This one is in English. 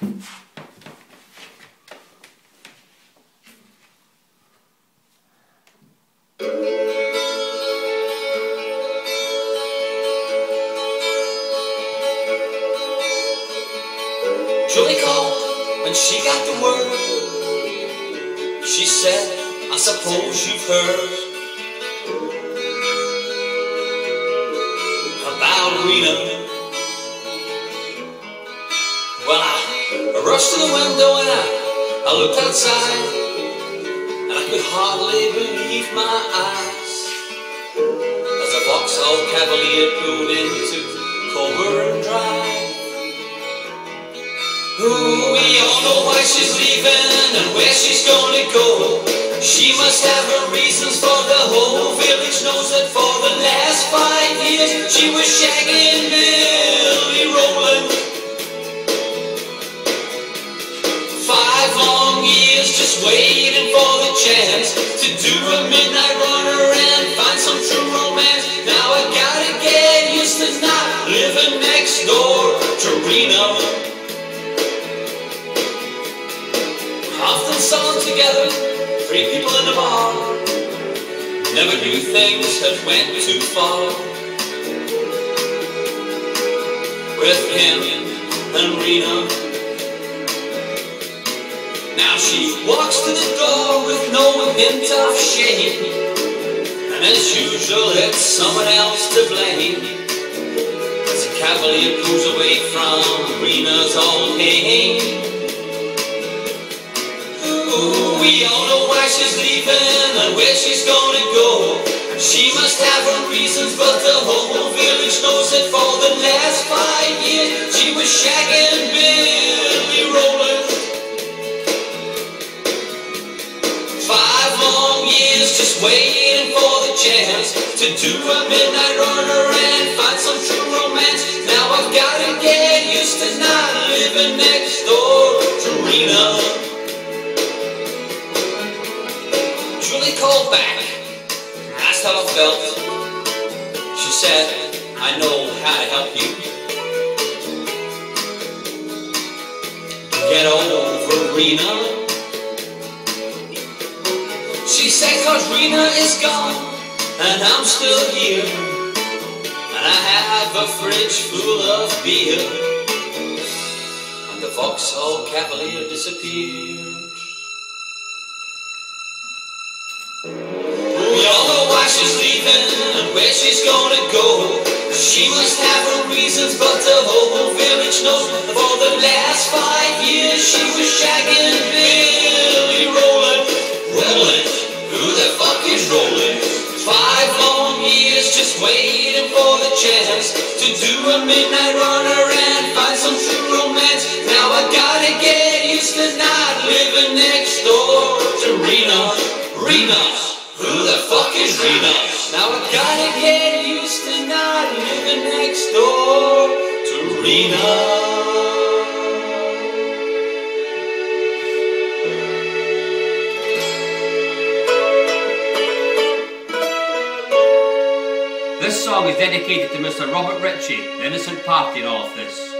Julie called when she got the word. She said, I suppose you've heard about Rena. Well, I rushed to the window and I looked outside, and I could hardly believe my eyes as a Vauxhall Cavalier pulled into Colburn Drive. Ooh, we all know why she's leaving and where she's gonna go. She must have her reasons, for the whole village knows that for the last 5 years she was shagging Billy Rowland. 5 long years just waiting for the chance to do a midnight runner and find some true romance. Now I gotta get used to not living next door to Rena. Often saw them together, 3 people in the bar. Never knew things had went too far with him and Rena. Now she walks to the door with no hint of shame, and as usual it's someone else to blame as the Cavalier pulls away from Rena's old home. Ooh, we all know why she's leaving and where she's gonna go. She must have her reasons, but the whole village knows that for the last 5 years she was shagging Billy Rowland. 5 long years just waiting for the chance to do a midnight runner and find some true romance. Now I've gotta get used to not living next door to Rena. Julie called back, asked how I felt. She said, I know how to help you get over Rena. She said, cause Rena is gone and I'm still here, and I have a fridge full of beer, and the Vauxhall Cavalier disappeared. We all know why she's leaving and where she's gonna go. She must have her reasons, but the whole village knows for the last 5 years she was shagging Billy Rowland. Rowland? Who the fuck is Rowland? 5 long years just waiting for the chance to do a midnight runner and find some true romance. Now I gotta get used to not living next door to Rena. Rena, who the fuck is Rena? Now I gotta get used to not living next door to Rena. This song is dedicated to Mr. Robert Ritchie, the innocent party in all of this.